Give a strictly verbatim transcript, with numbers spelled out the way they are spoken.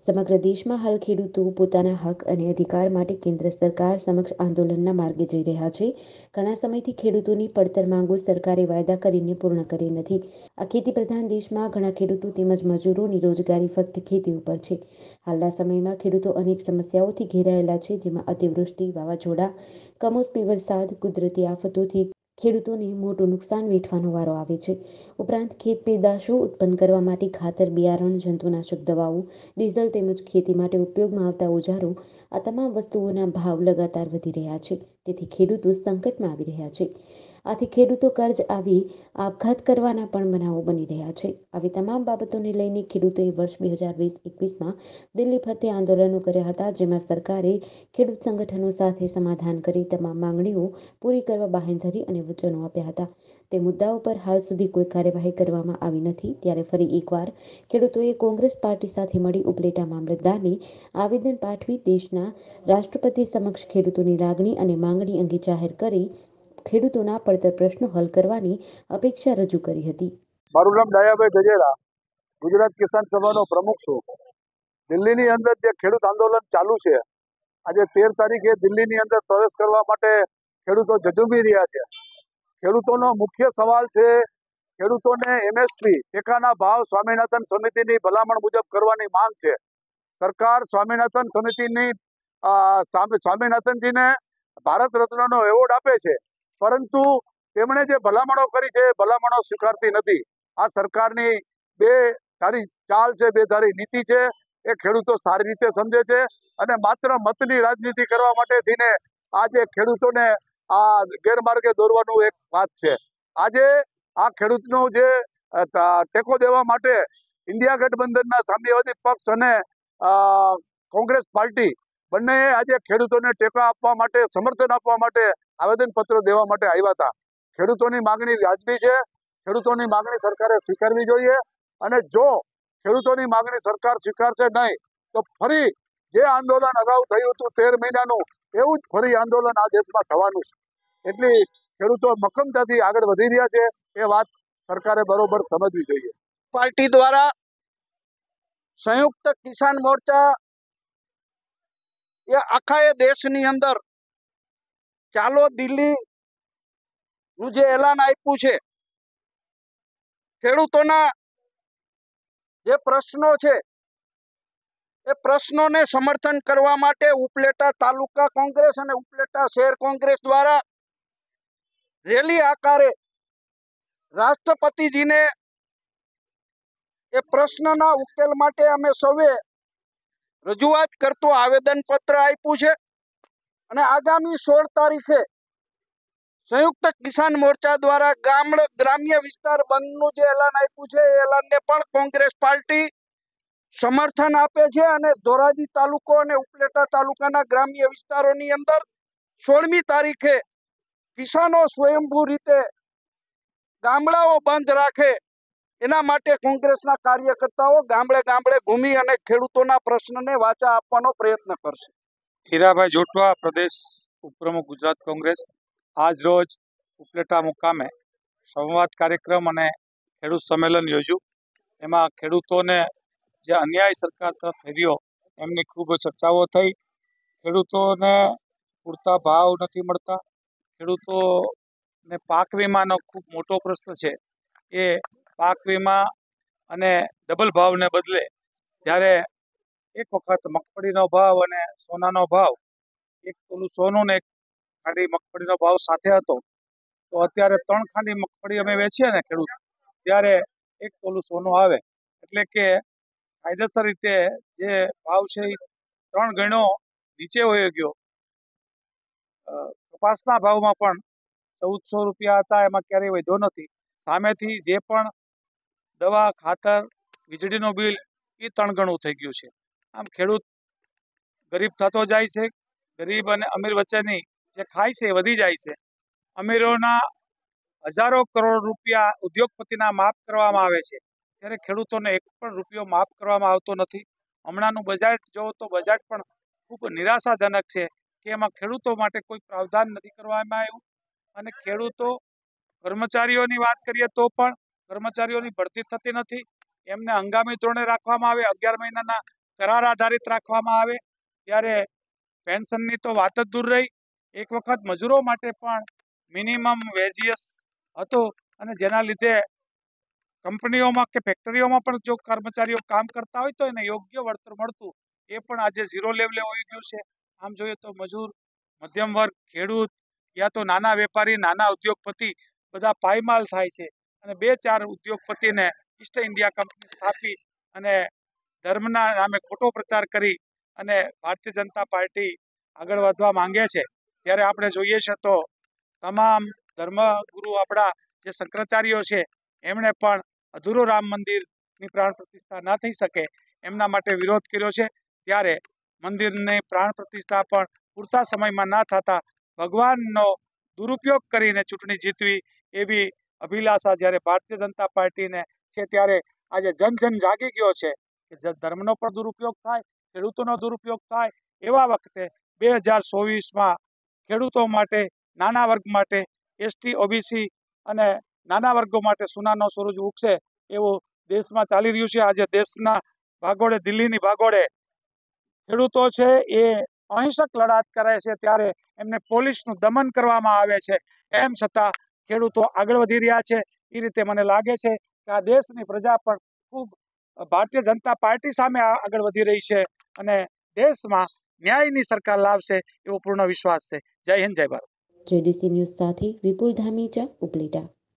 સમગ્ર દેશમાં હાલ ખેડૂતો પોતાના હક અને અધિકાર માટે કેન્દ્ર સરકાર સમક્ષ આંદોલનના માર્ગે જઈ રહ્યા છે. ઘણા સમયથી ખેડૂતોની પડતર માંગો સરકારે વાયદા કરીને પૂર્ણ કરી નથી. આ ખેતી પ્રધાન દેશમાં ઘણા ખેડૂતો તેમજ મજૂરોની રોજગારી ફક્ત ખેતી ઉપર છે. હાલના સમયમાં ખેડૂતો અનેક સમસ્યાઓથી ઘેરાયેલા છે, જેમાં અતિવૃષ્ટિ, વાવાઝોડા, કમોસમી વરસાદ, કુદરતી આફતોથી ખેડૂતોને મોટું નુકસાન વેઠવાનો વારો આવે છે. ઉપરાંત ખેત પેદાશો ઉત્પન્ન કરવા માટે ખાતર, બિયારણ, જંતુનાશક દવાઓ, ડીઝલ તેમજ ખેતી માટે ઉપયોગમાં આવતા ઓજારો, આ તમામ વસ્તુઓના ભાવ લગાતાર વધી રહ્યા છે. તેથી ખેડૂતો સંકટમાં આવી રહ્યા છે. આથી ખેડૂતો કર્જ આવી આપઘાત કરવાના પણ બનાવો બની રહ્યા છે. આવી તમામ બાબતોને લઈને ખેડૂતોએ વર્ષ બે હજાર વીસ એકવીસમાં દિલ્હી ફરતે આંદોલનો કર્યા હતા, જેમાં સરકારે ખેડૂત સંગઠનો સાથે સમાધાન કરી તમામ માંગણીઓ પૂરી કરવા બાહેંધરી અને વચનો આપ્યા હતા. તે મુદ્દાઓ પર હાલ સુધી કોઈ કાર્યવાહી કરવામાં આવી નથી. ત્યારે ફરી એકવાર ખેડૂતોએ કોંગ્રેસ પાર્ટી સાથે મળી ઉપલેટા મામલતદારને આવેદન પાઠવી દેશના રાષ્ટ્રપતિ સમક્ષ ખેડૂતોની લાગણી અને માંગણી અંગે જાહેર કરી ખેડૂતોના પડતર પ્રશ્નો હલ કરવાની અપેક્ષા રજૂ કરી હતી. મારું નામ ડાયાભાઈ ગજેરા, ગુજરાત કિસાન સભાનો પ્રમુખ છું. દિલ્હીની અંદર જે ખેડૂત આંદોલન ચાલુ છે, આજે તેર તારીખે દિલ્હીની અંદર પ્રવેશ કરવા માટે ખેડૂતો ઝઝૂમી રહ્યા છે. ખેડૂતોનો મુખ્ય સવાલ છે, ખેડૂતોને એમએસપી ટેકાના ભાવ સ્વામિનાથન સમિતિની ભલામણ મુજબ કરવાની માંગ છે. સરકાર સ્વામિનાથન સમિતિની સ્વામિનાથનજીને ભારત રત્નનો એવોર્ડ આપે છે, પરંતુ તેમણે જે ભલામણો કરી છે એ ભલામણો સ્વીકારતી નથી. આ સરકારની બે ધારી ચાલ છે, બે ધારી નીતિ છે, એ ખેડૂતો સારી રીતે સમજે છે અને માત્ર મતની રાજનીતિ કરવા માટે થઈને આજે ખેડૂતોને આ ગેરમાર્ગે દોરવાનું એક વાત છે. આજે આ ખેડૂતનો જે ટેકો દેવા માટે ઇન્ડિયા ગઠબંધનના સામ્યવાદી પક્ષ અને કોંગ્રેસ પાર્ટી બંનેએ આજે ખેડૂતોને ટેકા આપવા માટે, સમર્થન આપવા માટે આવેદનપત્ર દેવા માટે આવ્યા હતા. ખેડૂતોની માગણી વ્યાજબી છે. ખેડૂતોની માગણી સરકારે સ્વીકારવી જોઈએ અને જો ખેડૂતોની માગણી સરકાર સ્વીકારશે નહીં તો ફરી જે આંદોલન અગાઉ થયું હતું તેર મહિનાનું, એવું જ ફરી આંદોલન આ દેશમાં થવાનું છે. એટલી ખેડૂતો મક્કમતાથી આગળ વધી રહ્યા છે, એ વાત સરકારે બરોબર સમજવી જોઈએ. પાર્ટી દ્વારા સંયુક્ત કિસાન મોરચા એ આખા દેશની અંદર ચાલો દિલ્હી નું જે એલાન આપ્યું છે, ખેડૂતોના જે પ્રશ્નો છે એ પ્રશ્નોને સમર્થન કરવા માટે ઉપલેટા તાલુકા કોંગ્રેસ અને ઉપલેટા શહેર કોંગ્રેસ દ્વારા રેલી આકારે રાષ્ટ્રપતિજીને એ પ્રશ્નના ઉકેલ માટે અમે સૌએ રજૂઆત કરતું આવેદનપત્ર આપ્યું છે અને આગામી સોળ તારીખે સંયુક્ત કિસાન મોરચા દ્વારા ગામડ ગ્રામ્ય વિસ્તાર બંધનું જે એલાન આપ્યું છે એ એલાનને પણ કોંગ્રેસ પાર્ટી સમર્થન આપે છે અને ધોરાજી તાલુકો અને ઉપલેટા તાલુકાના ગ્રામ્ય વિસ્તારોની અંદર સોળમી તારીખે કિસાનો સ્વયંભૂ રીતે ગામડાઓ બંધ રાખે એના માટે કોંગ્રેસના કાર્યકર્તાઓ ગામડે ગામડે ઘૂમી અને ખેડૂતોના પ્રશ્નને વાચા આપવાનો પ્રયત્ન કરશે. હીરાભાઈ જોટવા, પ્રદેશ ઉપપ્રમુખ, ગુજરાત કોંગ્રેસ. આજ રોજ ઉપલેટા મુકામે સંવાદ કાર્યક્રમ અને ખેડૂત સંમેલન યોજ્યું. એમાં ખેડૂતોને જે અન્યાય સરકાર તરફ થઈ રહ્યો એમની ખૂબ ચર્ચાઓ થઈ. ખેડૂતોને પૂરતા ભાવ નથી મળતા. ખેડૂતોને પાક વીમાનો ખૂબ મોટો પ્રશ્ન છે. એ પાક વીમા અને ડબલ ભાવને બદલે જ્યારે એક વખત મગફળીનો ભાવ અને સોનાનો ભાવ, એક તોલું સોનું ને એક ખાંડી મગફળીનો ભાવ સાથે હતો, તો અત્યારે ત્રણ ખાંડી મગફળી અમે વેચીએ ને ખેડૂત, ત્યારે એક તોલું સોનું આવે. એટલે કે કાયદેસર રીતે જે ભાવ છે એ ત્રણ ગણો નીચે વયો ગયો. કપાસના ભાવમાં પણ ચૌદસો રૂપિયા હતા, એમાં ક્યારેય વધ્યો નથી. સામેથી જે પણ દવા, ખાતર, વીજળીનું બિલ એ ત્રણ ગણું થઈ ગયું છે. આમ ખેડૂત ગરીબ થતો જાય છે. ગરીબ અને અમીર વચ્ચેની જે ખાય છે એ વધી જાય છે. અમીરોના હજારો કરોડ રૂપિયા ઉદ્યોગપતિના માફ કરવામાં આવે છે, ત્યારે ખેડૂતોને એક પણ રૂપિયો માફ કરવામાં આવતો નથી. હમણાંનું બજેટ જોવો તો બજેટ પણ ખૂબ નિરાશાજનક છે કે એમાં ખેડૂતો માટે કોઈ પ્રાવધાન નથી કરવામાં આવ્યું. અને ખેડૂતો, કર્મચારીઓની વાત કરીએ તો પણ કર્મચારીઓની ભરતી થતી નથી. એમને હંગામી ધોરણે રાખવામાં આવે. અગિયાર મહિનાના કરાર આધારિત રાખવામાં આવે, ત્યારે પેન્શનની તો વાત જ દૂર રહી. એક વખત મજૂરો માટે પણ મિનિમમ વેજીસ હતો અને જેના લીધે કંપનીઓમાં કે ફેક્ટરીઓમાં પણ જો કર્મચારીઓ કામ કરતા હોય તો એને યોગ્ય વળતર મળતું, એ પણ આજે ઝીરો લેવલે હોઈ ગયું છે. આમ જોઈએ તો મજૂર, મધ્યમ વર્ગ, ખેડૂત યા તો નાના વેપારી, નાના ઉદ્યોગપતિ બધા પાયમાલ થાય છે અને બે ચાર ઉદ્યોગપતિને ઈસ્ટ ઇન્ડિયા કંપની સ્થાપી અને ધર્મના નામે ખોટો પ્રચાર કરી અને ભારતીય જનતા પાર્ટી આગળ વધવા માંગે છે. ત્યારે આપણે જોઈએ છે તો તમામ ધર્મગુરુ આપણા જે શંકરાચાર્યો છે એમણે પણ અધૂરો રામ મંદિરની પ્રાણ પ્રતિષ્ઠા ન થઈ શકે એમના માટે વિરોધ કર્યો છે. ત્યારે મંદિરની પ્રાણ પ્રતિષ્ઠા પણ પૂરતા સમયમાં ન થતા ભગવાનનો દુરુપયોગ કરીને ચૂંટણી જીતવી એવી અભિલાષા જ્યારે ભારતીય જનતા પાર્ટીને છે, ત્યારે આજે જન જન જાગી ગયો છે કે ધર્મનો પણ દુરુપયોગ થાય, ખેડૂતોનો દુરુપયોગ થાય. એવા વખતે બે હજાર ચોવીસમાં ખેડૂતો માટે, નાના વર્ગ માટે, એસટી, ઓબીસી અને નાના વર્ગો માટે સોનાનો સૂરજ ઉગશે એવું દેશમાં ચાલી રહ્યું છે. આજે દેશના ભાગોળે, દિલ્હીની ભાગોળે ખેડૂતો છે એ અહિંસક લડાત કરે છે, ત્યારે એમને પોલીસનું દમન કરવામાં આવે છે. એમ છતાં ખેડૂતો આગળ વધી રહ્યા છે. એ રીતે મને લાગે છે કે આ દેશની પ્રજા પણ ખૂબ ભારતીય જનતા પાર્ટી સામે આગળ વધી રહી છે અને દેશમાં ન્યાયની સરકાર લાવશે એવો પૂર્ણ વિશ્વાસ છે. જય હિન્દ, જય ભારત. જેડીસી ન્યૂઝ સાથે વિપુલ ધામીચા, ઉપલેટા.